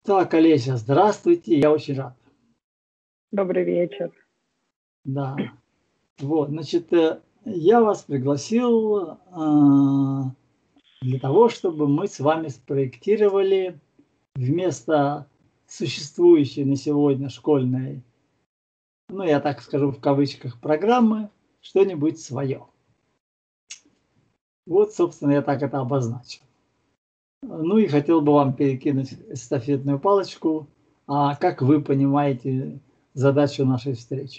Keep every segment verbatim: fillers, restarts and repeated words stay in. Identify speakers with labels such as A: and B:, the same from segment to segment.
A: Так, Олеся, здравствуйте, я очень рад.
B: Добрый вечер.
A: Да, вот, значит, э, я вас пригласил а, для того, чтобы мы с вами спроектировали вместо существующей на сегодня школьной, ну, я так скажу в кавычках, программы, что-нибудь свое. Вот, собственно, я так это обозначил. Ну и хотел бы вам перекинуть эстафетную палочку. А как вы понимаете задачу нашей встречи?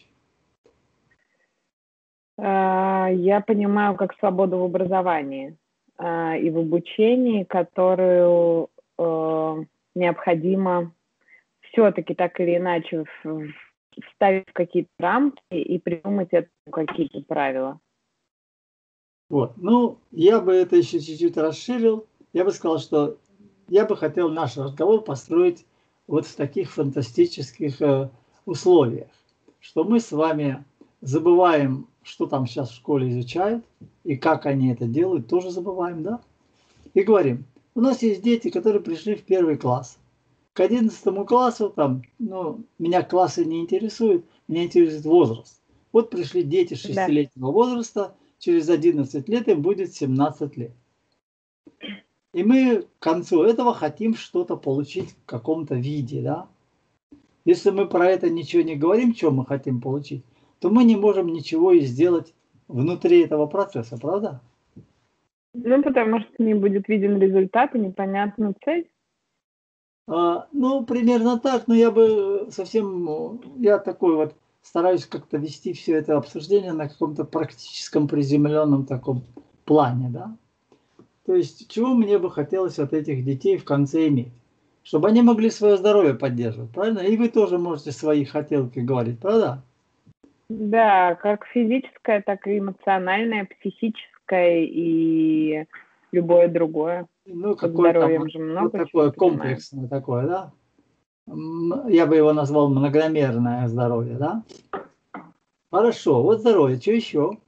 B: А, Я понимаю как свободу в образовании а, и в обучении, которую э, необходимо все-таки так или иначе в- вставить в какие-то рамки и придумать этому какие-то правила.
A: Вот. Ну, я бы это еще чуть-чуть расширил. Я бы сказал, что я бы хотел наш разговор построить вот в таких фантастических э, условиях, что мы с вами забываем, что там сейчас в школе изучают, и как они это делают, тоже забываем, да? И говорим, у нас есть дети, которые пришли в первый класс. К одиннадцатому классу, там, ну, меня классы не интересуют, меня интересует возраст. Вот пришли дети
B: Да.
A: шестилетнего возраста, через одиннадцать лет им будет семнадцать лет. И мы к концу этого хотим что-то получить в каком-то виде, да. Если мы про это ничего не говорим, что мы хотим получить, то мы не можем ничего и сделать внутри этого процесса, правда?
B: Ну, потому что не будет виден результат и непонятна цель.
A: А, ну, примерно так, но я бы совсем, э, я такой вот стараюсь как-то вести все это обсуждение на каком-то практическом приземленном таком плане, да. То есть, чего мне бы хотелось от этих детей в конце иметь? Чтобы они могли свое здоровье поддерживать, правильно? И вы тоже можете свои хотелки говорить, правда?
B: Да, как физическое, так и эмоциональное, психическое и любое другое.
A: Ну,
B: Под
A: какое-то
B: здоровьем
A: вот,
B: же
A: вот
B: много чего
A: такое
B: понимаем.
A: комплексное такое, да? М, Я бы его назвал многомерное здоровье, да? Хорошо, вот здоровье, что еще?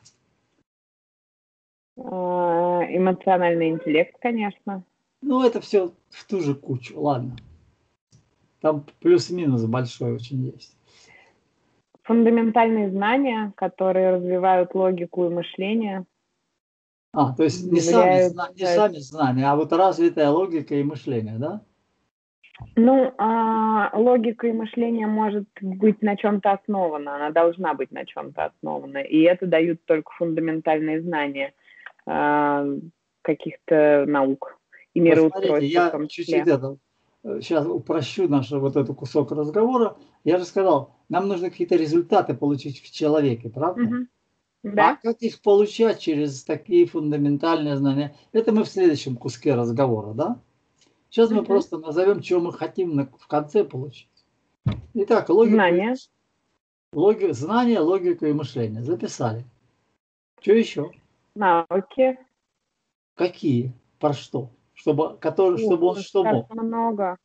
B: А, Эмоциональный интеллект, конечно.
A: Ну, это все в ту же кучу, ладно. Там плюс-минус большой очень есть.
B: Фундаментальные знания, которые развивают логику и мышление,
A: А, то есть не сами,
B: влияют.
A: зна- не
B: э,
A: сами знания, а вот развитая логика и мышление, да?
B: Ну, а, логика и мышление может быть на чем-то основана, она должна быть на чем-то основана, и это дают только фундаментальные знания а, каких-то наук и
A: Вот смотрите,
B: мироустройства в
A: я
B: том
A: чуть-чуть
B: числе.
A: это, сейчас упрощу наш вот этот кусок разговора. Я же сказал, нам нужно какие-то результаты получить в человеке, правда?
B: Мгм.
A: А
B: Да?
A: как их получать через такие фундаментальные знания? Это мы в следующем куске разговора, да? Сейчас мы
B: Мгм.
A: просто назовем, что мы хотим на- в конце получить. Итак, логику, и
B: Знания,
A: мыш- логи- знания, логику и мышление. Записали. Что еще?
B: навыки.
A: Какие? Про что? Чтобы, который,
B: Ух,
A: чтобы он
B: их
A: что
B: так
A: мог?
B: много.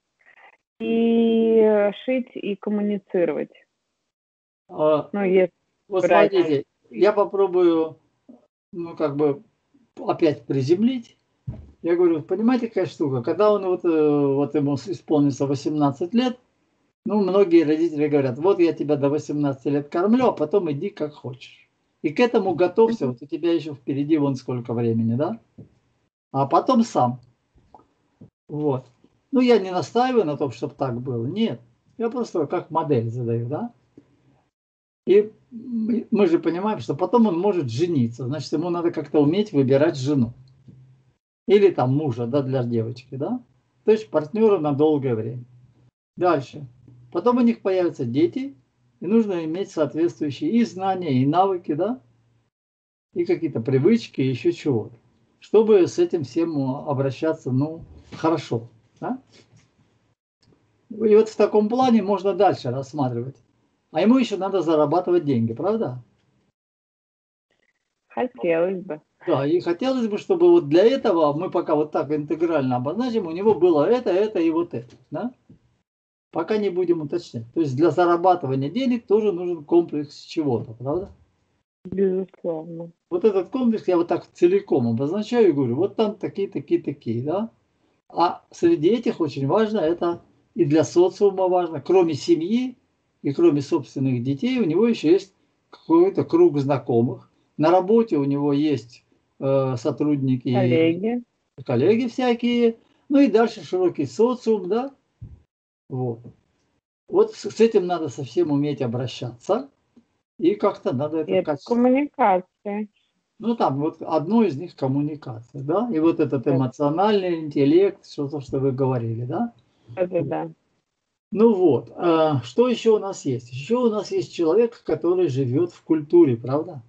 B: И шить, и коммуницировать.
A: А,
B: Ну, если
A: вот
B: брать.
A: смотрите, я попробую, ну, как бы опять приземлить. Я говорю, понимаете, какая штука? Когда он вот, э, вот ему исполнится восемнадцать лет, ну, многие родители говорят, вот я тебя до восемнадцати лет кормлю, а потом иди как хочешь. И к этому готовься,
B: Мгм.
A: вот у тебя еще впереди вон сколько времени, да? А потом сам. Вот. Ну, я не настаиваю на том, чтобы так было. Нет. Я просто как модель задаю, да? И мы мы же понимаем, что потом он может жениться. Значит, ему надо как-то уметь выбирать жену. Или там мужа, да, для девочки, да? То есть партнера на долгое время. Дальше. Потом у них появятся дети, и нужно иметь соответствующие и знания, и навыки, да, и какие-то привычки, и еще чего-то, чтобы с этим всем обращаться, ну, хорошо, да? И вот в таком плане можно дальше рассматривать. А ему еще надо зарабатывать деньги, правда?
B: Хотелось бы.
A: Да, и хотелось бы, чтобы вот для этого мы пока вот так интегрально обозначим, у него было это, это и вот это, да? Пока не будем уточнять. То есть для зарабатывания денег тоже нужен комплекс чего-то, правда?
B: Безусловно.
A: Вот этот комплекс я вот так целиком обозначаю и говорю, вот там такие, такие, такие, да? А среди этих очень важно это и для социума важно. Кроме семьи и кроме собственных детей, у него еще есть какой-то круг знакомых. На работе у него есть э, сотрудники,
B: Коллеги.
A: коллеги всякие, ну и дальше широкий социум, да. Вот. Вот с, с этим надо совсем уметь обращаться, и как-то надо это
B: Это
A: качество.
B: коммуникация.
A: Ну там вот одно из них коммуникация, да, и вот этот
B: Да.
A: эмоциональный интеллект, что-то, что вы говорили, да.
B: Да-да-да.
A: Ну вот, а что еще у нас есть? Еще у нас есть человек, который живет в культуре, правда?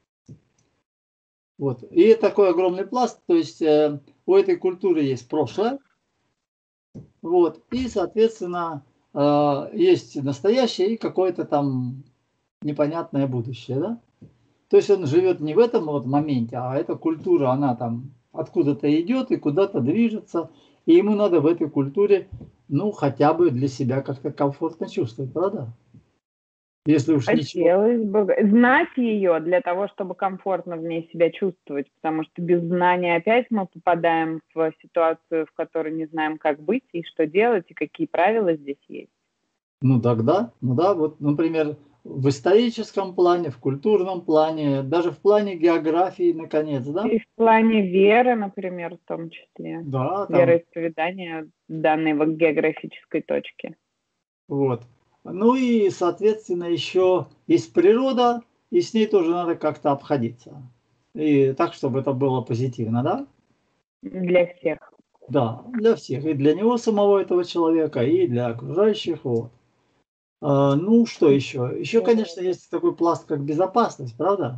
A: Вот. И такой огромный пласт, то есть э, у этой культуры есть прошлое, вот, и, соответственно, э, есть настоящее и какое-то там непонятное будущее, да? То есть он живет не в этом вот моменте, а эта культура, она там откуда-то идет и куда-то движется, и ему надо в этой культуре, ну, хотя бы для себя как-то комфортно чувствовать, правда? Если уж ничего.
B: Хотелось бы знать ее для того, чтобы комфортно в ней себя чувствовать, потому что без знания опять мы попадаем в ситуацию, в которой не знаем, как быть и что делать, и какие правила здесь есть.
A: Ну тогда, ну да, вот, например, в историческом плане, в культурном плане, даже в плане географии, наконец, да?
B: И в плане веры, например, в том числе.
A: Да, там,
B: Вероисповедания данной в географической точке.
A: вот. Ну и, соответственно, еще есть природа, и с ней тоже надо как-то обходиться. И так, чтобы это было позитивно, да?
B: Для всех.
A: Да, для всех. И для него самого, этого человека, и для окружающих. Вот. А, ну, что еще? Еще, конечно, есть такой пласт, как безопасность, правда?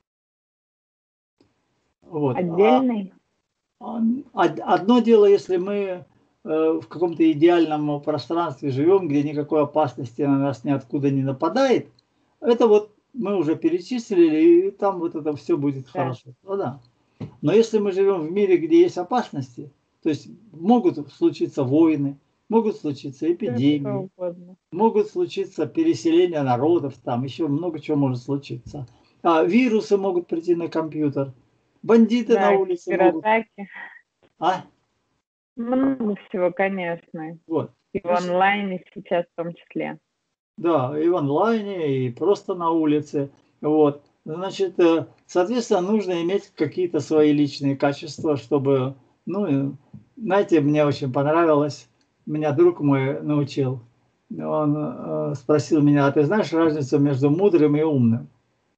A: Вот. А,
B: Отдельный?
A: а, од- одно дело, если мы э, в каком-то идеальном пространстве живем, где никакой опасности на нас ниоткуда не нападает, это вот мы уже перечислили, и там вот это все будет
B: Да.
A: хорошо. Правда? Но если мы живем в мире, где есть опасности, то есть могут случиться войны, могут случиться эпидемии, могут случиться переселения народов, там еще много чего может случиться. А вирусы могут прийти на компьютер, бандиты
B: Да,
A: на улице могут.
B: кибератаки.
A: А?
B: Много всего, конечно.
A: Вот.
B: И в
A: Значит,
B: онлайне сейчас в том числе.
A: да, и в онлайне, и просто на улице. Вот. Значит, э, соответственно, нужно иметь какие-то свои личные качества, чтобы, ну, знаете, мне очень понравилось, меня друг мой научил. Он э, спросил меня, а ты знаешь разницу между мудрым и умным?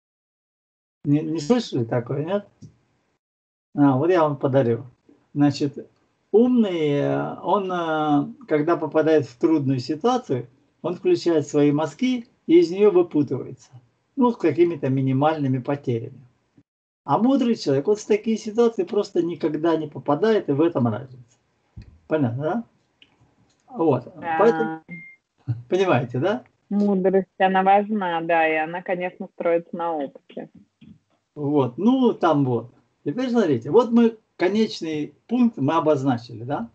A: Не, не слышали такое, нет? А, вот я вам подарю. Значит, умный, э, он, э, когда попадает в трудную ситуацию, он включает свои мозги и из нее выпутывается. Ну, с какими-то минимальными потерями. А мудрый человек вот в такие ситуации просто никогда не попадает, и в этом разница. Понятно, да? Вот. Поэтому,
B: Да.
A: понимаете, да?
B: Мудрость, она важна, да, и она, конечно, строится на опыте.
A: Вот. Ну, там вот. Теперь смотрите, вот мы конечный пункт мы обозначили, да?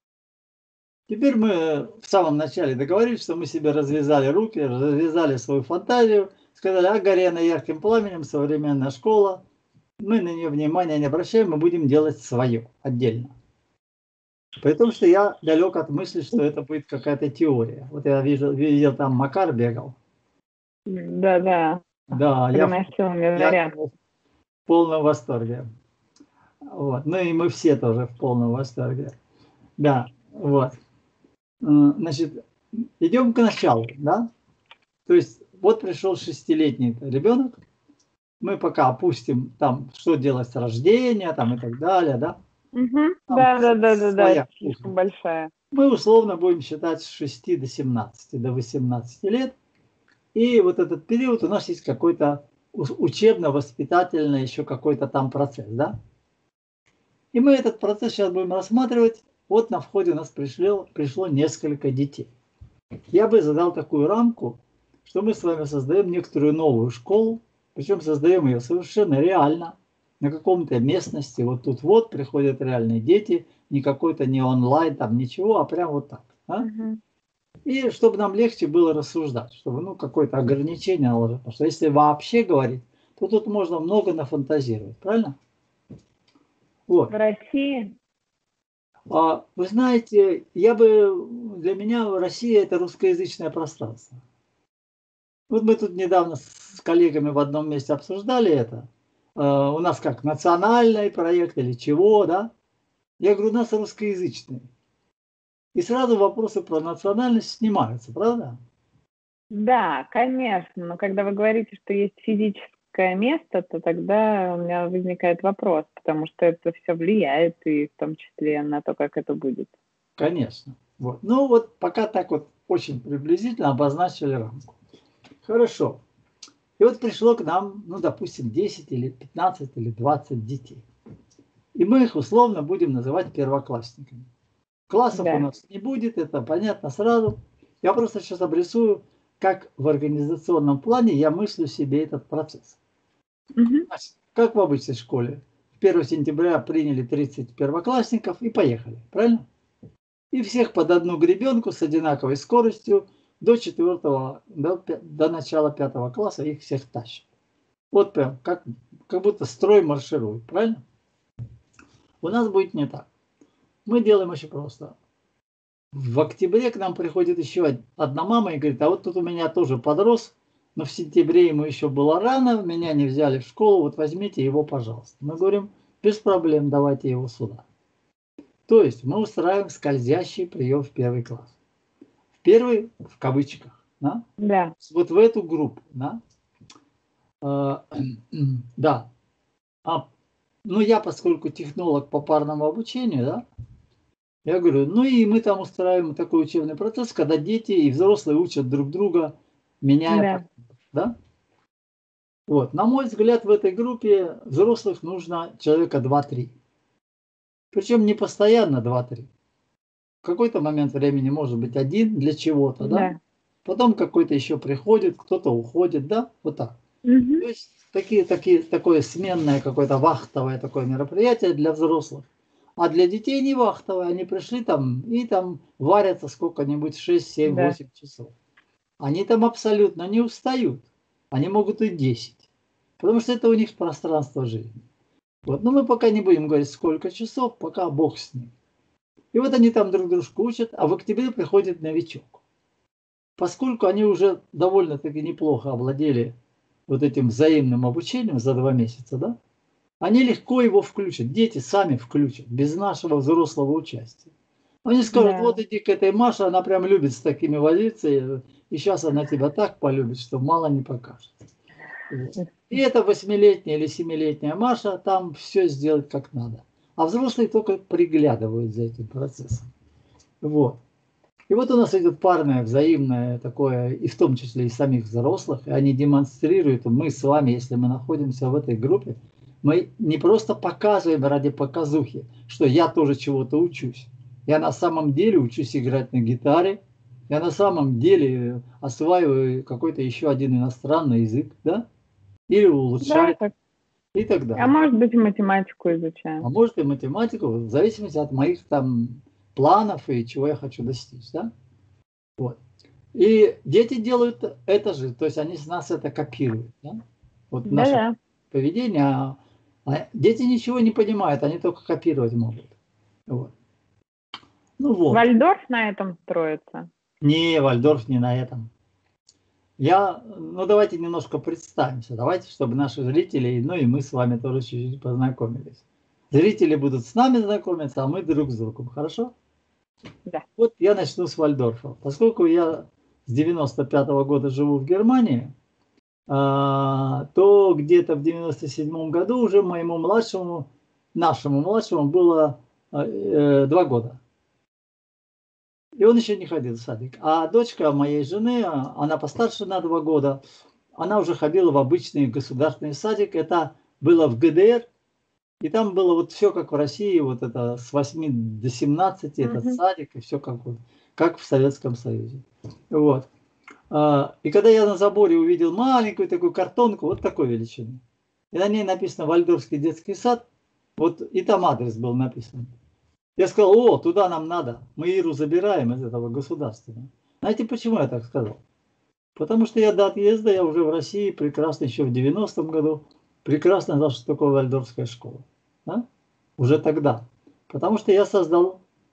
A: Теперь мы в самом начале договорились, что мы себе развязали руки, развязали свою фантазию, сказали, а горе она ярким пламенем, современная школа, мы на нее внимания не обращаем, мы будем делать свое отдельно. При том, что я далек от мысли, что это будет какая-то теория. Вот я видел, видел там Макар бегал.
B: Да-да.
A: Да, я,
B: Приносил
A: я
B: заряд.
A: в полном восторге. Вот. Ну и мы все тоже в полном восторге. Да, вот. Значит, идем к началу, да? То есть вот пришел шестилетний ребенок, мы пока опустим там, что делать с рождения там и так далее, да?
B: Угу.
A: Там
B: Да-да-да-да-да,
A: своя
B: слишком
A: кухня.
B: большая.
A: Мы условно будем считать с шести до семнадцати, до восемнадцати лет. И вот этот период у нас есть какой-то учебно-воспитательный еще какой-то там процесс, да? И мы этот процесс сейчас будем рассматривать. Вот на входе у нас пришло, пришло несколько детей. Я бы задал такую рамку, что мы с вами создаем некоторую новую школу, причем создаем ее совершенно реально, на каком-то местности, вот тут вот приходят реальные дети, не какой-то не онлайн, там ничего, а прям вот так. А?
B: Угу.
A: И чтобы нам легче было рассуждать, чтобы ну, какое-то ограничение наложить. Потому что если вообще говорить, то тут можно много нафантазировать, правильно? Вот.
B: В России?
A: А, вы знаете, я бы, для меня Россия – это русскоязычное пространство. Вот мы тут недавно с коллегами в одном месте обсуждали это. А, у нас как, национальный проект или чего, да? Я говорю, у нас русскоязычный. И сразу вопросы про национальность снимаются, правда?
B: Да, конечно, но когда вы говорите, что есть физическое место, то тогда у меня возникает вопрос, потому что это все влияет и в том числе на то, как это будет.
A: Конечно. Вот. Ну вот пока так вот очень приблизительно обозначили рамку. Хорошо. И вот пришло к нам, ну, допустим, десять или пятнадцать или двадцать детей. И мы их условно будем называть первоклассниками. Классов у
B: Да.
A: нас не будет, это понятно сразу. Я просто сейчас обрисую, как в организационном плане я мыслю себе этот процесс.
B: Мгм.
A: Значит, как в обычной школе. первого сентября приняли тридцать первоклассников и поехали. Правильно? И всех под одну гребенку с одинаковой скоростью до четвертого, до, до начала пятого класса их всех тащат. Вот прям, как, как будто строй марширует, правильно? У нас будет не так. Мы делаем очень просто. В октябре к нам приходит еще одна мама и говорит, а вот тут у меня тоже подрос, но в сентябре ему еще было рано, меня не взяли в школу, вот возьмите его, пожалуйста. Мы говорим, без проблем, давайте его сюда. То есть мы устраиваем скользящий прием в первый класс. В первый, в кавычках, да?
B: Да.
A: Вот в эту группу, да? А, да. А, ну, я, поскольку технолог по парному обучению, да, я говорю, ну и мы там устраиваем такой учебный процесс, когда дети и взрослые учат друг друга, меняя
B: Да.
A: партнеров, да? Вот, на мой взгляд, в этой группе взрослых нужно человека два-три. Причем не постоянно два-три. В какой-то момент времени может быть один для чего-то, да?
B: Да.
A: Потом какой-то еще приходит, кто-то уходит, да? Вот так.
B: Мгм.
A: То есть такие, такие, такое сменное какое-то вахтовое такое мероприятие для взрослых. А для детей не вахтовое. Они пришли там и там варятся сколько-нибудь шесть, семь,
B: Да.
A: восемь часов. Они там абсолютно не устают. Они могут и десять. Потому что это у них пространство жизни. Вот. Но мы пока не будем говорить, сколько часов, пока бог с ним. И вот они там друг дружку учат, а в октябре приходит новичок. Поскольку они уже довольно-таки неплохо овладели вот этим взаимным обучением за два месяца, да, они легко его включат, дети сами включат, без нашего взрослого участия. Они скажут,
B: Да.
A: вот иди к этой Маше, она прям любит с такими возиться, и, и сейчас она тебя так полюбит, что мало не покажет. Вот. И эта восьмилетняя или семилетняя Маша там все сделает как надо. А взрослые только приглядывают за этим процессом. Вот. И вот у нас идет парное, взаимное такое, и в том числе и самих взрослых, и они демонстрируют, мы с вами, если мы находимся в этой группе, мы не просто показываем ради показухи, что я тоже чего-то учусь. Я на самом деле учусь играть на гитаре, я на самом деле осваиваю какой-то еще один иностранный язык, да, или
B: Да,
A: улучшаю,
B: так.
A: и так
B: А
A: далее.
B: может быть, и математику
A: А
B: изучаем.
A: может и математику, в зависимости от моих там планов и чего я хочу достичь, да. Вот. И дети делают это же, то есть они с нас это копируют, да? Вот наше
B: Да-да.
A: поведение, а, а дети ничего не понимают, они только копировать могут. Вот. Ну вот.
B: Вальдорф на этом строится.
A: Не, Вальдорф не на этом. Я, ну давайте немножко представимся, давайте, чтобы наши зрители, ну и мы с вами тоже чуть-чуть познакомились. Зрители будут с нами знакомиться, а мы друг с другом, хорошо?
B: Да.
A: Вот я начну с Вальдорфа. Поскольку я с девяносто пятого года живу в Германии, то где-то в девяносто седьмом году уже моему младшему, нашему младшему было два года. И он еще не ходил в садик. А дочка моей жены, она постарше на два года, она уже ходила в обычный государственный садик. Это было в ГДР. И там было вот все как в России, вот это с восьми до семнадцати, этот
B: Мгм.
A: садик, и все как, вот, как в Советском Союзе. Вот. И когда я на заборе увидел маленькую такую картонку, вот такой величины, и на ней написано «Вальдорфский детский сад», вот и там адрес был написан. Я сказал, о, туда нам надо, мы Иру забираем из этого государственного. Знаете, почему я так сказал? Потому что я до отъезда, я уже в России, прекрасно, еще в девяностом году, прекрасно знал, что такое Вальдорфская школа. Да? Уже тогда. Потому что я создал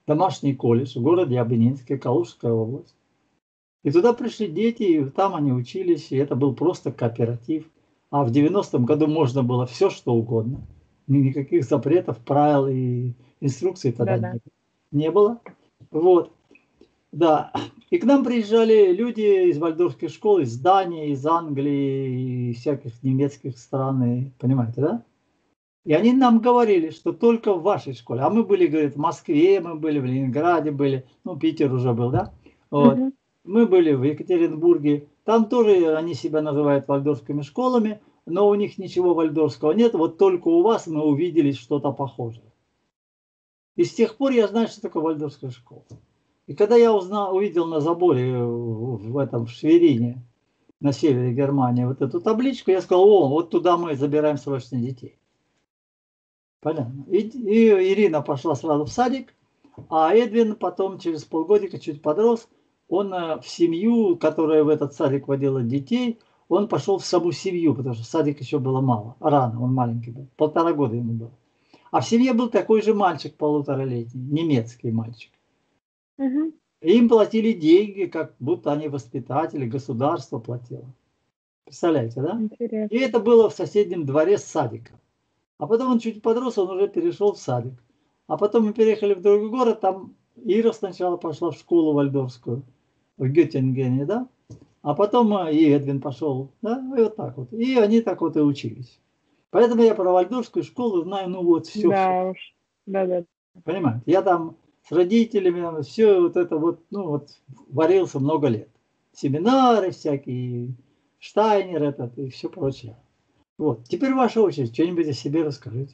A: домашний колледж в городе Обнинске, Калужская область. И туда пришли дети, и там они учились, и это был просто кооператив. А в девяностом году можно было все, что угодно. Никаких запретов, правил и инструкций тогда
B: Да-да.
A: не, не было. Вот, да. И к нам приезжали люди из вальдорфских школ, из Дании, из Англии, из всяких немецких стран, и, понимаете, да? И они нам говорили, что только в вашей школе. А мы были, говорит, в Москве, мы были в Ленинграде, были, ну, Питер уже был, да? Вот.
B: Мгм.
A: Мы были в Екатеринбурге. Там тоже они себя называют вальдорфскими школами, но у них ничего вальдорфского нет. Вот только у вас мы увидели что-то похожее. И с тех пор я знаю, что такое вальдорфская школа. И когда я узнал, увидел на заборе в этом в Шверине, на севере Германии, вот эту табличку, я сказал: о, вот туда мы забираем срочно детей. Понятно. И, и Ирина пошла сразу в садик, а Эдвин потом через полгодика чуть подрос. Он в семью, которая в этот садик водила детей, он пошел в саму семью, потому что садик еще было мало, рано, он маленький был, полтора года ему было. А в семье был такой же мальчик полуторалетний, немецкий мальчик.
B: Мгм.
A: И им платили деньги, как будто они воспитатели, государство платило. Представляете, да?
B: Интересно.
A: И это было в соседнем дворе с садиком. А потом он чуть подрос, он уже перешел в садик. А потом мы переехали в другой город, там Ира сначала пошла в школу вальдорфскую, в Геттингене, да? А потом и Эдвин пошел, да? И вот так вот. И они так вот и учились. Поэтому я про вальдорфскую школу знаю, ну вот все, все.
B: Да уж. Да-да.
A: Понимаете? Я там с родителями, все вот это вот, ну вот, варился много лет. Семинары всякие, Штайнер этот и все прочее. Вот. Теперь ваша очередь. Что-нибудь о себе расскажите.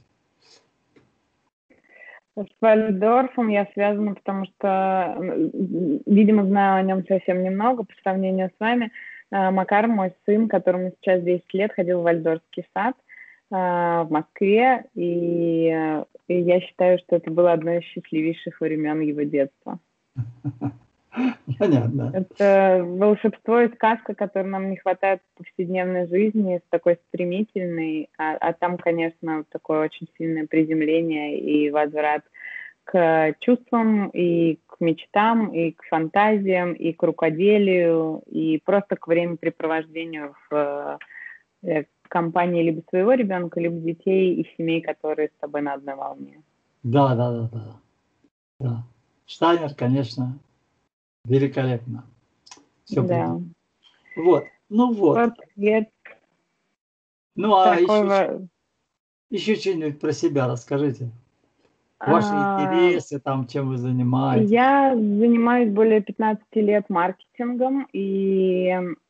B: С Вальдорфом я связана, потому что, м, видимо, знаю о нем совсем немного по сравнению с вами. А, Макар, мой сын, которому сейчас десять лет, ходил в Вальдорфский сад а, в Москве, и, э, и я считаю, что это было одно из счастливейших времен его детства.
A: Понятно.
B: Это волшебство и сказка, которой нам не хватает в повседневной жизни, с такой стремительной, а, а там, конечно, такое очень сильное приземление и возврат к чувствам, и к мечтам, и к фантазиям, и к рукоделию, и просто к времяпрепровождению в э, компании либо своего ребенка, либо детей и семей, которые с тобой на одной волне.
A: Да, да, да, да. Да. Штайнер, конечно, великолепно. Все
B: Да.
A: Вот. Ну вот.
B: Портрет
A: Ну а еще,
B: такого...
A: еще что-нибудь про себя расскажите. Ваши
B: а,
A: интересы, там, чем вы занимаетесь.
B: Я занимаюсь более пятнадцати лет маркетингом, и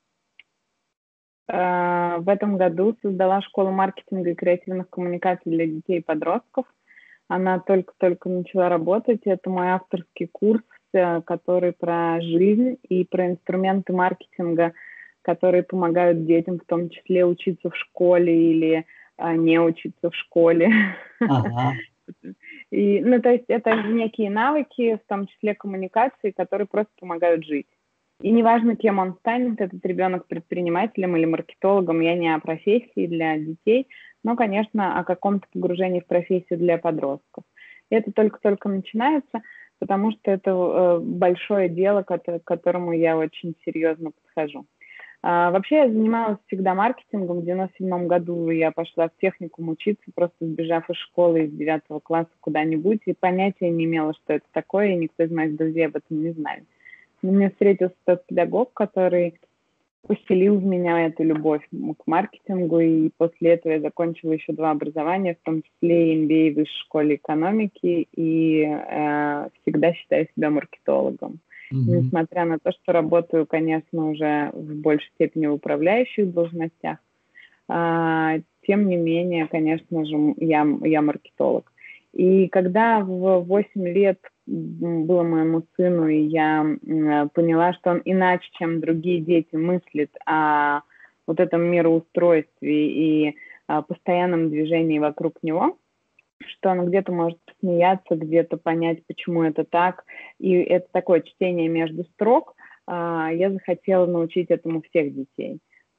B: э, в этом году создала школу маркетинга и креативных коммуникаций для детей и подростков. Она только-только начала работать. Это мой авторский курс, э, который про жизнь и про инструменты маркетинга, которые помогают детям, в том числе учиться в школе или э, не учиться в школе.
A: Ага.
B: И, ну, то есть это некие навыки, в том числе коммуникации, которые просто помогают жить. И неважно, кем он станет, этот ребенок предпринимателем или маркетологом, я не о профессии для детей, но, конечно, о каком-то погружении в профессию для подростков. И это только-только начинается, потому что это э, большое дело, к которому я очень серьезно подхожу. А, вообще я занималась всегда маркетингом. В девяносто седьмом году я пошла в техникум учиться, просто сбежав из школы из девятого класса куда-нибудь, и понятия не имела, что это такое, и никто из моих друзей об этом не знает. Но мне встретился тот педагог, который поселил в меня эту любовь к маркетингу, и после этого я закончила еще два образования, в том числе эм би эй в Высшей школе экономики, и э, всегда считаю себя маркетологом.
A: Угу.
B: Несмотря на то, что работаю, конечно, уже в большей степени в управляющих должностях, а, тем не менее, конечно же, я, я маркетолог. И когда в восемь лет было моему сыну, и я поняла, что он иначе, чем другие дети, мыслит о вот этом мироустройстве и о постоянном движении вокруг него, что он где-то может посмеяться, где-то понять, почему это так. И это такое чтение между строк. Я захотела научить этому всех детей.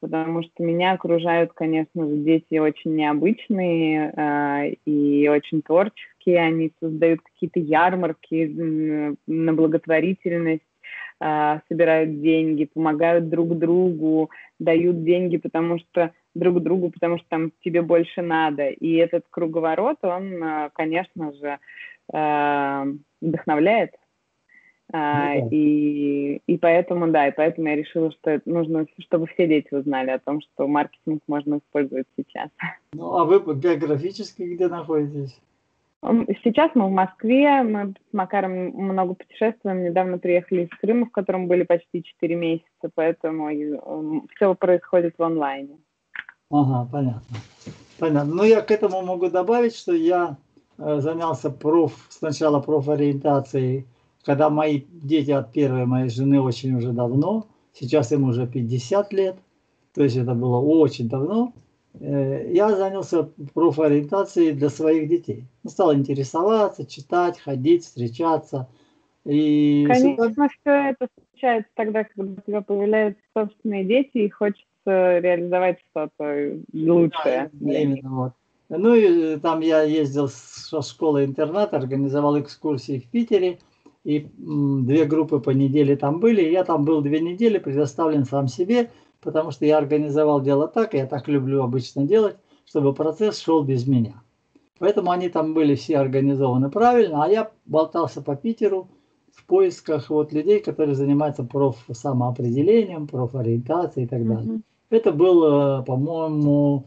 B: потому что меня окружают, конечно же, дети очень необычные э, и очень творческие. Они создают какие-то ярмарки на благотворительность, э, собирают деньги, помогают друг другу, дают деньги, потому что друг другу, потому что там тебе больше надо. И этот круговорот, он, э, конечно же, э, вдохновляет. А,
A: Ну,
B: и, и поэтому, да, и поэтому я решила, что нужно, чтобы все дети узнали о том, что маркетинг можно использовать сейчас.
A: ну, а вы географически где находитесь?
B: Сейчас мы в Москве, мы с Макаром много путешествуем, недавно приехали из Крыма, в котором были почти четыре месяца, поэтому все происходит в онлайне.
A: Ага, понятно. Понятно. Ну, я к этому могу добавить, что я э, занялся проф, сначала профориентацией, когда мои дети от первой моей жены очень уже давно, сейчас им уже пятьдесят лет, то есть это было очень давно, э, я занялся профориентацией для своих детей. Ну, стал интересоваться, читать, ходить, встречаться. И
B: Конечно,
A: сюда...
B: все это случается тогда, когда у тебя появляются собственные дети и хочется реализовать что-то лучшее
A: Да,
B: для них.
A: именно вот. Ну и там я ездил со школы-интерната, организовал экскурсии в Питере, и м, две группы по неделе там были. И я там был две недели, предоставлен сам себе, потому что я организовал дело так, я так люблю обычно делать, чтобы процесс шел без меня. Поэтому они там были все организованы правильно, а я болтался по Питеру в поисках вот людей, которые занимаются профсамоопределением, профориентацией и так далее.
B: Мгм.
A: Это был, по-моему,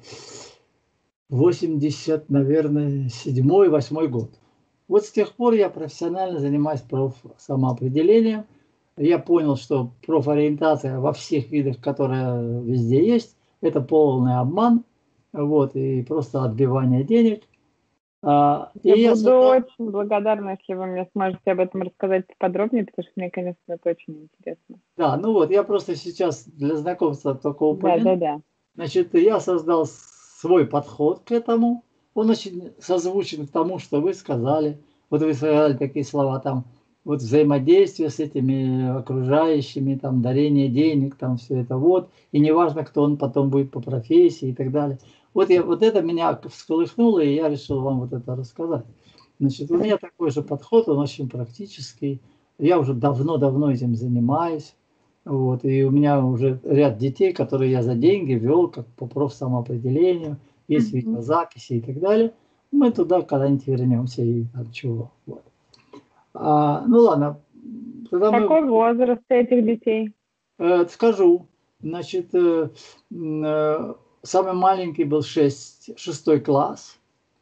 A: восемьдесят, наверное, седьмой, восьмой год. Вот с тех пор я профессионально занимаюсь профсамоопределением. Я понял, что профориентация во всех видах, которые везде есть, это полный обман, вот, и просто отбивание денег. А, и
B: Я
A: я
B: буду
A: создал...
B: очень благодарна, если вы мне сможете об этом рассказать подробнее, потому что мне, конечно, это очень интересно.
A: Да, ну вот, я просто сейчас для знакомства только
B: Да,
A: упомянул.
B: да, да.
A: Значит, я создал свой подход к этому. Он очень созвучен к тому, что вы сказали. Вот вы сказали такие слова там, вот взаимодействие с этими окружающими, там, дарение денег, там, все это вот. И неважно, кто он потом будет по профессии и так далее. Вот, я, вот это меня всколыхнуло, и я решил вам вот это рассказать. Значит, у меня такой же подход, он очень практический. Я уже давно-давно этим занимаюсь. Вот, и у меня уже ряд детей, которые я за деньги вел, как по профсамоопределению, есть
B: Мгм.
A: видеозаписи и так далее. Мы туда когда-нибудь вернемся и там чего. Вот. А, ну ладно, тогда мы,
B: Какой возраст этих детей?
A: э, скажу. Значит, э, э, самый маленький был шесть, шестой класс.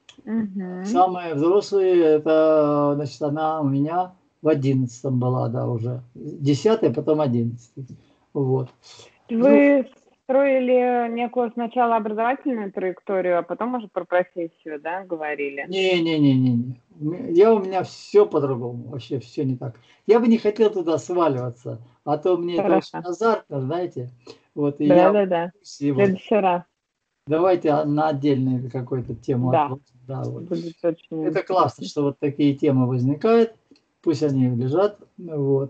B: Угу.
A: Самые взрослые, это, значит, она у меня в одиннадцатом была, да, уже. Десятый, потом одиннадцатый. Вот. Ну,
B: Вы строили некую сначала образовательную траекторию, а потом уже про профессию, да, говорили?
A: Не-не-не-не. Я у меня все по-другому, вообще все не так. Я бы не хотел туда сваливаться, а то мне это очень
B: Хорошо.
A: азартно, знаете. Вот, и
B: Да,
A: я
B: да, да.
A: и
B: В
A: вот
B: следующий раз.
A: давайте на отдельную какую-то тему
B: Да,
A: отложим. Да, вот.
B: будет очень
A: Это классно,
B: интересно.
A: что вот такие темы возникают, пусть они лежат, вот.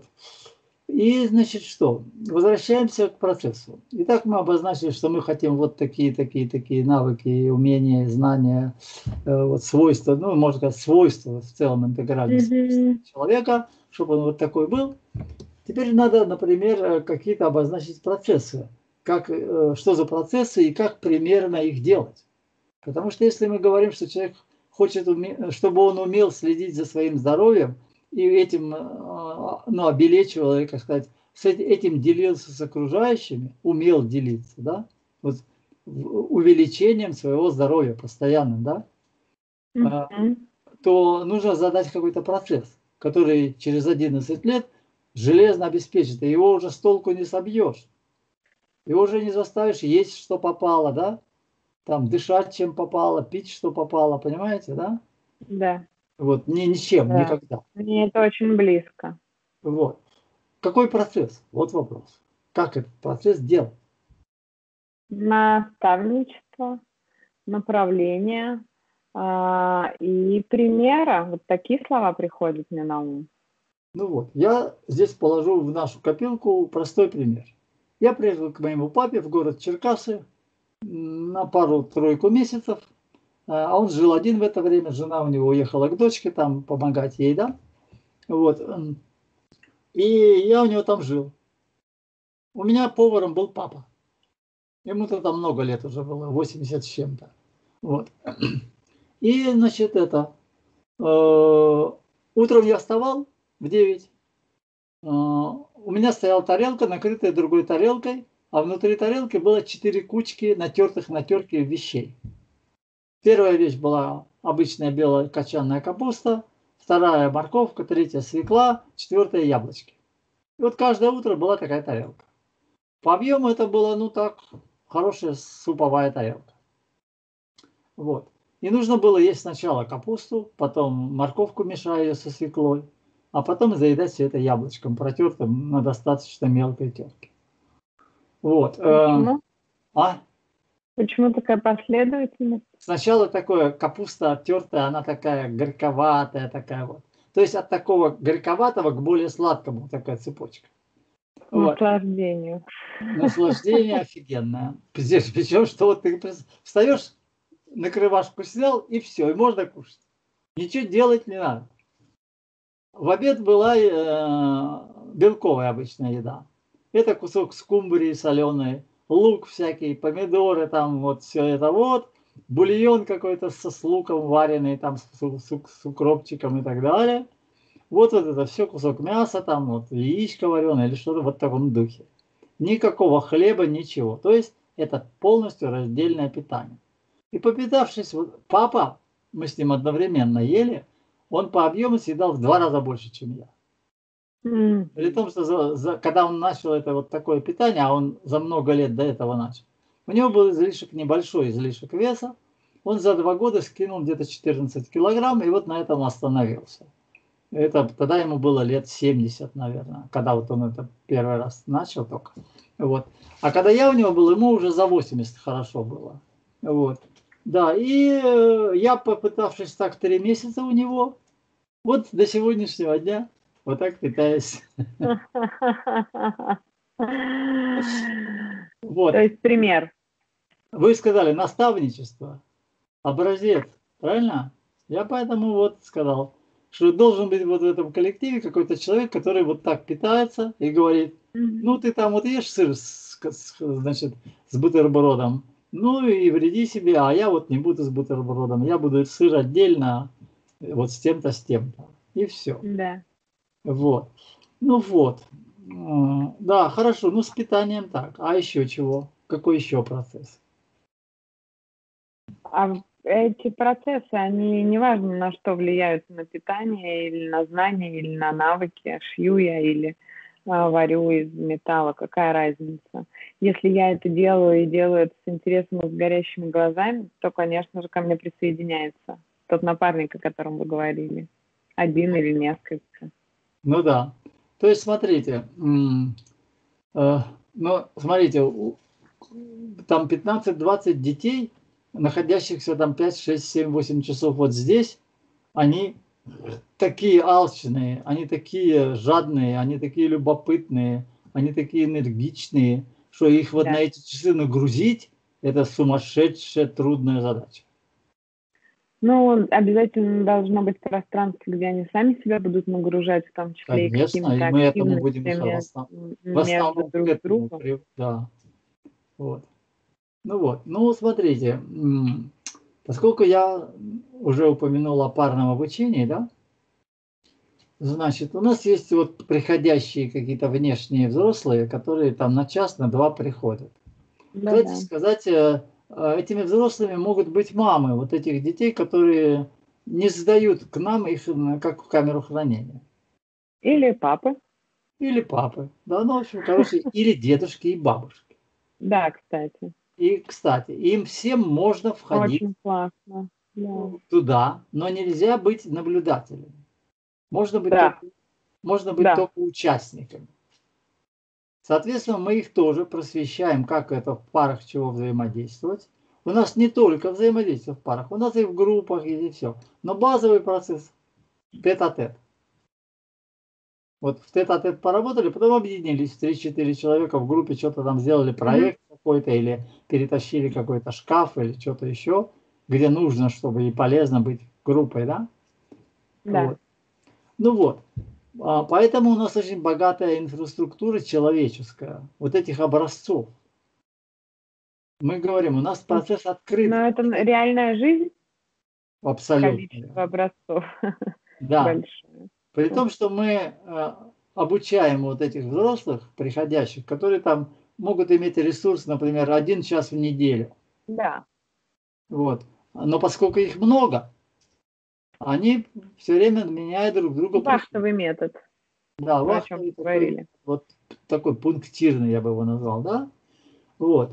A: И, значит, что? Возвращаемся к процессу. Итак, мы обозначили, что мы хотим вот такие, такие, такие навыки, умения, знания, э, вот свойства, ну, можно сказать, свойства в целом интегральных свойств
B: Угу.
A: человека, чтобы он вот такой был. Теперь надо, например, э, какие-то обозначить процессы. Как, э, что за процессы и как примерно их делать. Потому что если мы говорим, что человек хочет, чтобы он умел следить за своим здоровьем и этим, ну, обелечивал, или, как сказать, с этим делился с окружающими, умел делиться, да, вот увеличением своего здоровья постоянным, да,
B: Угу.
A: то нужно задать какой-то процесс, который через одиннадцать лет железно обеспечит, и его уже с толку не собьешь. Его уже не заставишь есть, что попало, да, там дышать, чем попало, пить, что попало, понимаете, да?
B: Да,
A: Вот, ни, ничем,
B: да.
A: никогда.
B: Мне это очень близко.
A: Вот. Какой процесс? Вот вопрос. Как этот процесс делать?
B: Наставничество, направление а, и примера. Вот такие слова приходят мне на ум.
A: Ну вот, я здесь положу в нашу копилку простой пример. Я приехал к моему папе в город Черкассы на пару-тройку месяцев. А он жил один в это время, жена у него уехала к дочке там помогать ей, да. Вот. И я у него там жил. У меня поваром был папа. Ему-то там много лет уже было, восемьдесят с чем-то. Вот. И, значит, это... Э, утром я вставал в девять. Э, у меня стояла тарелка, накрытая другой тарелкой, а внутри тарелки было четыре кучки натертых на терке вещей. Первая вещь была обычная белая кочанная капуста, вторая морковка, третья свекла, четвертая яблочки. И вот каждое утро была такая тарелка. По объему это было, ну так, хорошая суповая тарелка. Вот. И нужно было есть сначала капусту, потом морковку, мешая ее со свеклой, а потом заедать все это яблочком, протертым на достаточно мелкой терке. Вот.
B: Почему?
A: А?
B: Почему такая последовательность?
A: Сначала такое капуста оттертая, она такая горьковатая, такая вот. То есть от такого горьковатого к более сладкому такая цепочка.
B: Наслаждение.
A: Вот. Наслаждение офигенное. Причем, что вот ты встаешь, накрывашку снял, и все, и можно кушать. Ничего делать не надо. В обед была э, белковая обычная еда. Это кусок скумбрии соленой, лук всякий, помидоры, там вот все это вот, бульон какой-то со с луком вареный, там с, с, с укропчиком и так далее. Вот, вот это все, кусок мяса, там вот яичко вареное или что-то вот в таком духе. Никакого хлеба, ничего. То есть это полностью раздельное питание. И попитавшись, вот, папа, мы с ним одновременно ели, он по объему съедал в два раза больше, чем я. Mm. При том, что за, за, когда он начал это вот такое питание, а он за много лет до этого начал, у него был излишек, небольшой излишек веса, он за два года скинул где-то четырнадцать килограмм и вот на этом остановился. Это, тогда ему было лет семьдесят, наверное, когда вот он это первый раз начал только. Вот. А когда я у него был, ему уже за восемьдесят хорошо было. Вот. Да, и я, попытавшись так три месяца у него, вот до сегодняшнего дня вот так питаюсь. Вот.
B: То есть пример.
A: Вы сказали наставничество, образец, правильно? Я поэтому вот сказал, что должен быть вот в этом коллективе какой-то человек, который вот так питается и говорит, ну ты там вот ешь сыр с, с, значит, с бутербродом, ну и вреди себе, а я вот не буду с бутербродом, я буду сыр отдельно, вот с тем-то, с тем-то. И все.
B: Да.
A: Вот. Ну вот. Да, хорошо, ну с питанием так. А еще чего? Какой еще процесс?
B: А эти процессы, они неважно на что влияют, на питание или на знания, или на навыки, шью я или а, варю из металла, какая разница. Если я это делаю и делаю это с интересом и с горящими глазами, то, конечно же, ко мне присоединяется тот напарник, о котором вы говорили. Один или несколько.
A: Ну да. То есть, смотрите, э, ну, смотрите, там пятнадцать-двадцать детей, находящихся там пять, шесть, семь, восемь часов вот здесь, они такие алчные, они такие жадные, они такие любопытные, они такие энергичные, что их вот да. на эти часы нагрузить, это сумасшедшая трудная задача.
B: Ну, обязательно должно быть пространство, где они сами себя будут нагружать, в том числе
A: Конечно,
B: и какими-то
A: и мы этому будем их в основном
B: друг
A: к этому,
B: другом.
A: Да. Вот. Ну вот, ну смотрите, поскольку я уже упомянул о парном обучении, да, значит, у нас есть вот приходящие какие-то внешние взрослые, которые там на час, на два приходят. Да, Кстати да. сказать, этими взрослыми могут быть мамы вот этих детей, которые не сдают к нам их как в камеру хранения.
B: Или папы.
A: Или папы. Да, ну, в общем, короче, или дедушки и бабушки.
B: Да, кстати.
A: И, кстати, им всем можно входить
B: Очень классно. Да.
A: туда, но нельзя быть наблюдателем. Можно быть,
B: да.
A: только, можно быть
B: да.
A: только участниками. Соответственно, мы их тоже просвещаем, как это в парах чего взаимодействовать. У нас не только взаимодействие в парах, у нас и в группах, и все. Но базовый процесс тет-а-тет. Вот в тет-а-тет поработали, потом объединились, три-четыре человека в группе, что-то там сделали,
B: Мгм.
A: проект какой-то, или перетащили какой-то шкаф, или что-то еще, где нужно, чтобы и полезно быть группой, да?
B: Да.
A: Вот. Ну вот. А, поэтому у нас очень богатая инфраструктура человеческая, вот этих образцов. Мы говорим, у нас
B: Ну,
A: процесс открыт.
B: но это н реальная жизнь,
A: Абсолютно
B: количество
A: верно.
B: образцов
A: Да.
B: большое.
A: При
B: М.
A: том, что мы э, обучаем вот этих взрослых, приходящих, которые там могут иметь ресурс, например, один час в неделю.
B: Да.
A: Вот. Но поскольку их много, они все время меняют друг друга профиль.
B: Вахтовый метод,
A: Да,
B: то, о чем
A: вахтовый такой,
B: говорили.
A: вот такой пунктирный, я бы его назвал, да? Вот.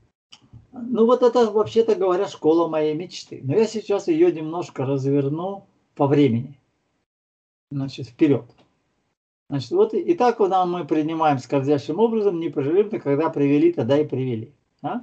A: Ну вот это, вообще-то говоря, школа моей мечты. Но я сейчас ее немножко разверну по времени. Значит, вперед. Значит, вот и, и так вот нам мы принимаем скользящим образом, непрерывно, когда привели, тогда и привели. Да?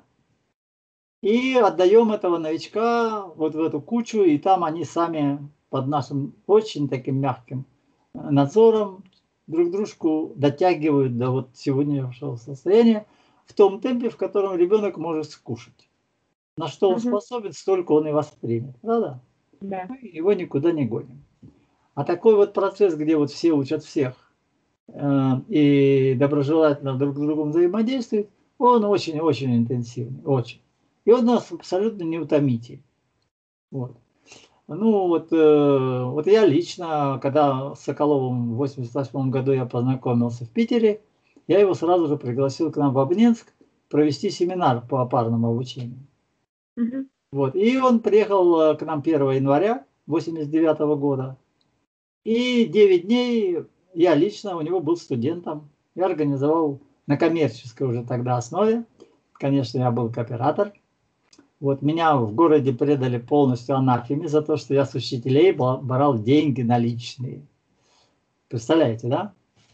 A: И отдаем этого новичка вот в эту кучу, и там они сами под нашим очень таким мягким э, надзором друг дружку дотягивают до вот сегодняшнего состояния в том темпе, в котором ребенок может скушать. На что он
B: Мгм.
A: способен, столько он и воспримет. Да-да.
B: Да.
A: Мы его никуда не гоним. А такой вот процесс, где вот все учат всех э, и доброжелательно друг с другом взаимодействуют, он очень-очень интенсивный, очень. И он нас абсолютно не утомитель. Вот. Ну вот, э, вот я лично, когда с Соколовым в восемьдесят восьмом году я познакомился в Питере, я его сразу же пригласил к нам в Обнинск провести семинар по парному обучению.
B: Мгм.
A: Вот. И он приехал э, к нам первого января восемьдесят девятого года. И девять дней я лично у него был студентом. Я организовал на коммерческой уже тогда основе. Конечно, я был кооператор. Вот меня в городе предали полностью анафеме за то, что я с учителей брал деньги наличные. Представляете, да?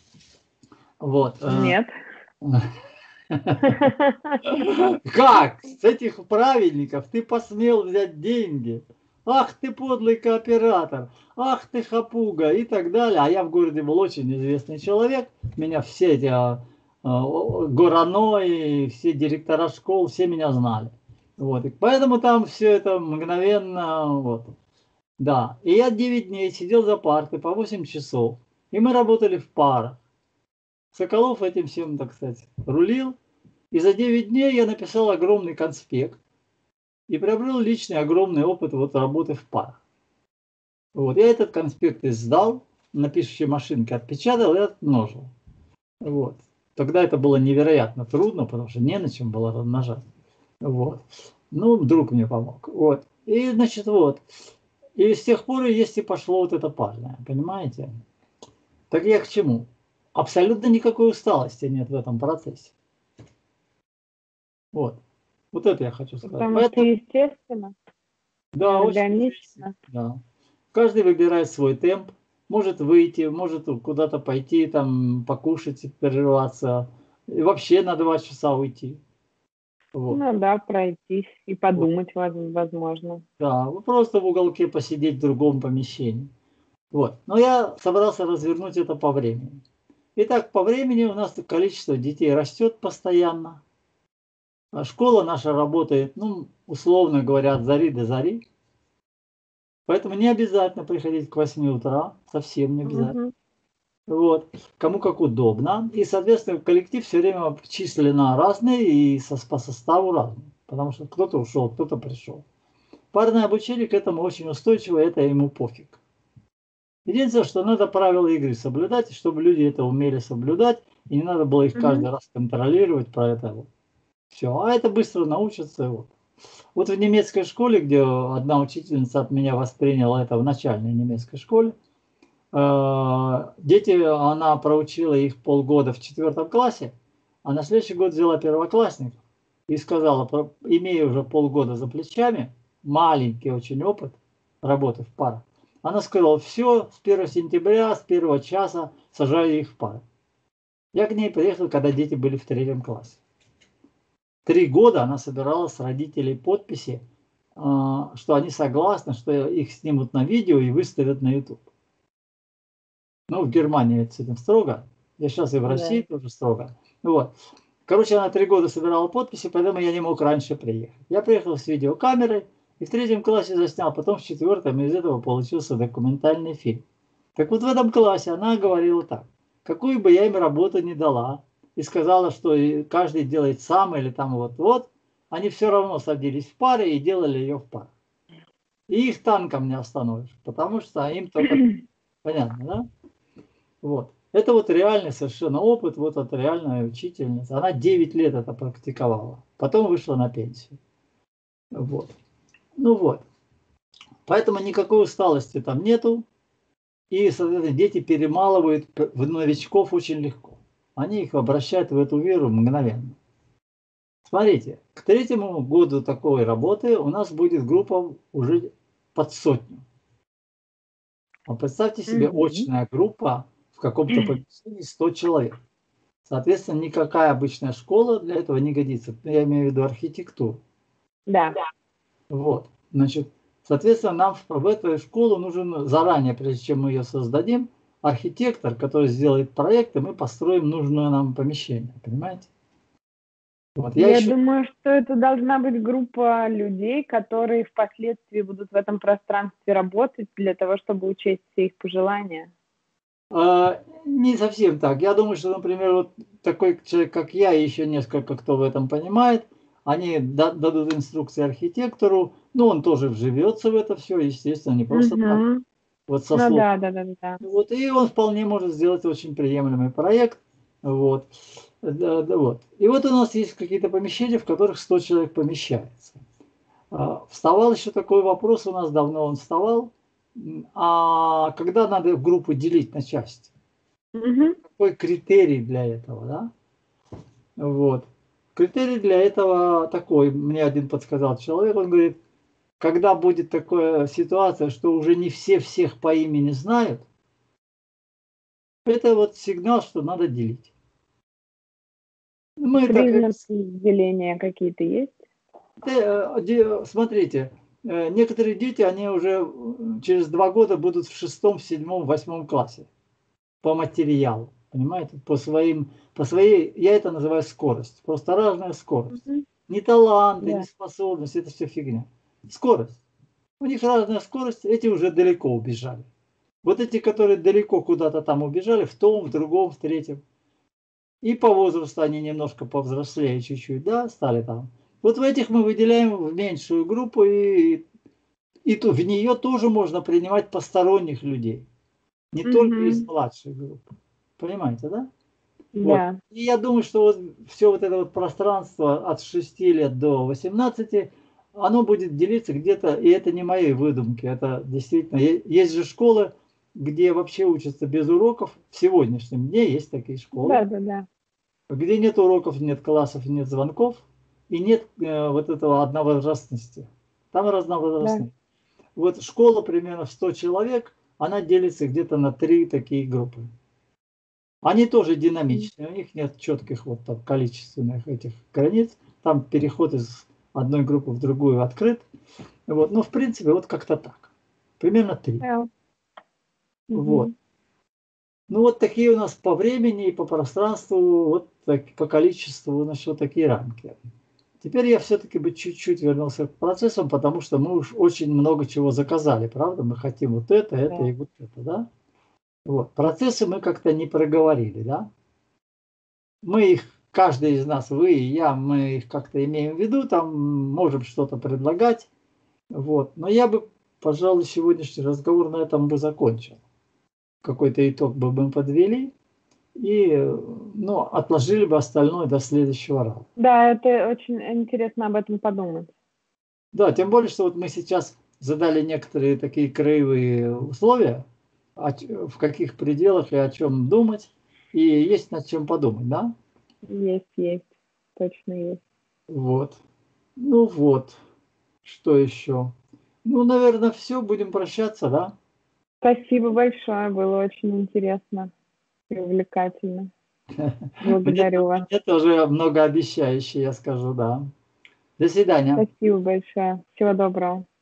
A: Вот. э,
B: Нет.
A: Как? С этих праведников ты посмел взять деньги? Ах ты подлый кооператор, ах ты хапуга и так далее. А я в городе был очень известный человек. Меня все эти а, а, Гораной, все директора школ, все меня знали. Вот. И поэтому там все это мгновенно, вот. Да. И я девять дней сидел за партой по восемь часов. И мы работали в парах. Соколов этим всем, так сказать, рулил. И за девять дней я написал огромный конспект и приобрел личный огромный опыт вот работы в парах. Вот. Я этот конспект издал, на пишущей машинке отпечатал и отмножил. Вот. Тогда это было невероятно трудно, потому что не на чем было размножать. Вот. Ну, друг мне помог. Вот. И, значит, вот. И с тех пор и есть и пошло вот это парное, понимаете? Так я к чему? Абсолютно никакой усталости нет в этом процессе. Вот. Вот это я хочу сказать.
B: Потому что
A: Поэтому,
B: естественно и
A: да, очень естественно.
B: органично.
A: Да. Каждый выбирает свой темп, может выйти, может куда-то пойти, там, покушать, прерваться. И вообще на два часа уйти. Вот.
B: Ну да, пройтись и
A: Вот.
B: подумать, воз возможно.
A: Да, вы просто в уголке посидеть в другом помещении. Вот. Но я собрался развернуть это по времени. Итак, по времени у нас количество детей растет постоянно. А школа наша работает, ну, условно говоря, от зари до зари. Поэтому не обязательно приходить к восьми утра, совсем не обязательно.
B: Мгм.
A: Вот. Кому как удобно. И, соответственно, коллектив все время численно разный и со, по составу разный. Потому что кто-то ушел, кто-то пришел. Парное обучение к этому очень устойчиво, это ему пофиг. Единственное, что надо правила игры соблюдать, и чтобы люди это умели соблюдать, и не надо было их
B: Мгм.
A: каждый раз контролировать про это. Вот. Все. А это быстро научатся. Вот. Вот в немецкой школе, где одна учительница от меня восприняла это в начальной немецкой школе, дети, она проучила их полгода в четвертом классе, а на следующий год взяла первоклассников и сказала, имея уже полгода за плечами, маленький очень опыт работы в парах, она сказала, все, с первого сентября, с первого часа сажаю их в пары. Я к ней приехал, когда дети были в третьем классе. Три года она собирала с родителей подписи, что они согласны, что их снимут на видео и выставят на YouTube. Ну, в Германии с этим строго. Я сейчас и в
B: Ну
A: России
B: да.
A: тоже строго. Вот. Короче, она три года собирала подписи, поэтому я не мог раньше приехать. Я приехал с видеокамерой и в третьем классе заснял, потом в четвертом из этого получился документальный фильм. Так вот в этом классе она говорила так: какую бы я им работу не дала, и сказала, что и каждый делает сам или там вот-вот, они все равно садились в пары и делали ее в парах. И их танком не остановишь, потому что им только понятно, да? Вот. Это вот реальный совершенно опыт, вот от реальная учительница. Она девять лет это практиковала, потом вышла на пенсию. Вот. Ну вот. Поэтому никакой усталости там нету. И, соответственно, дети перемалывают в новичков очень легко. Они их обращают в эту веру мгновенно. Смотрите, к третьему году такой работы у нас будет группа уже под сотню. А представьте себе,
B: Мгм.
A: очная группа в каком-то помещении сто человек. Соответственно, никакая обычная школа для этого не годится. Я имею в виду архитектуру.
B: Да.
A: Вот. Значит, соответственно, нам в, в эту школу нужен заранее, прежде чем мы ее создадим, архитектор, который сделает проект, и мы построим нужное нам помещение. Понимаете? Вот. Я
B: Я
A: еще...
B: думаю, что это должна быть группа людей, которые впоследствии будут в этом пространстве работать для того, чтобы учесть все их пожелания.
A: А, не совсем так. Я думаю, что, например, вот такой человек, как я, и еще несколько, кто в этом понимает, они да- дадут инструкции архитектору, ну, он тоже вживется в это все, естественно, не просто так,
B: Мгм.
A: вот со
B: Ну
A: слов.
B: да, да, да, да, да.
A: Вот, и он вполне может сделать очень приемлемый проект. Вот. Да, да, вот. И вот у нас есть какие-то помещения, в которых сто человек помещается. А, Вставал еще такой вопрос, у нас давно он вставал, м, а когда надо группу делить на части?
B: Мгм.
A: Какой критерий для этого, да? Вот. Критерий для этого такой, мне один подсказал человек, он говорит, когда будет такая ситуация, что уже не все всех по имени знают, это вот сигнал, что надо делить. Мы так, э,
B: Признаки деления какие-то есть?
A: э, де- смотрите, э, некоторые дети, они уже м, через два года будут в шестом, в седьмом, в восьмом классе по материалу, понимаете, по своим, по своей, я это называю скорость, просто разная скорость.
B: Мгм.
A: Не таланты, не
B: Да.
A: способности, это все фигня. Скорость. У них разная скорость, эти уже далеко убежали. Вот эти, которые далеко куда-то там убежали, в том, в другом, в третьем. И по возрасту они немножко повзрослее чуть-чуть, да, стали там. Вот в этих мы выделяем в меньшую группу, и, и то, в нее тоже можно принимать посторонних людей. Не только из
B: Мгм.
A: младшей группы. Понимаете, да? Вот.
B: Да.
A: И я думаю, что вот все вот это вот пространство от шести лет до восемнадцати, оно будет делиться где-то, и это не мои выдумки, это действительно, е- есть же школы, где вообще учатся без уроков. В сегодняшнем дне есть такие школы,
B: Да, да, да.
A: где нет уроков, нет классов, нет звонков, и нет э, вот этого одновозрастности. Там
B: Да.
A: разновозрастные. Вот школа примерно в сто человек, она делится где-то на три такие группы. Они тоже
B: М.
A: динамичные, у них нет четких вот там количественных этих границ. Там переход из одной группы в другую открыт. Вот, но в принципе вот как-то так. Примерно три.
B: Да.
A: Вот.
B: Мгм.
A: Ну вот такие у нас по времени и по пространству, вот так, по количеству у нас вот такие рамки. Теперь я все-таки бы чуть-чуть вернулся к процессам, потому что мы уж очень много чего заказали, правда? Мы хотим вот это, это
B: Да.
A: и вот это, да? Вот. Процессы мы как-то не проговорили, да? Мы их, каждый из нас, вы и я, мы их как-то имеем в виду, там можем что-то предлагать. Вот. Но я бы, пожалуй, сегодняшний разговор на этом бы закончил. Какой-то итог бы мы подвели и, э, ну, отложили бы остальное до следующего раза.
B: Да, это очень интересно об этом подумать.
A: Да, тем более, что вот мы сейчас задали некоторые такие краевые условия, о ч- в каких пределах и о чем думать, и есть над чем подумать, да?
B: Есть, есть. Точно есть.
A: Вот. Ну вот. Что еще? Ну, наверное, все. Будем прощаться, да?
B: Спасибо большое, было очень интересно и увлекательно.
A: Мне,
B: Благодарю вас.
A: мне тоже многообещающе, я скажу, да. До свидания.
B: Спасибо большое. Всего доброго.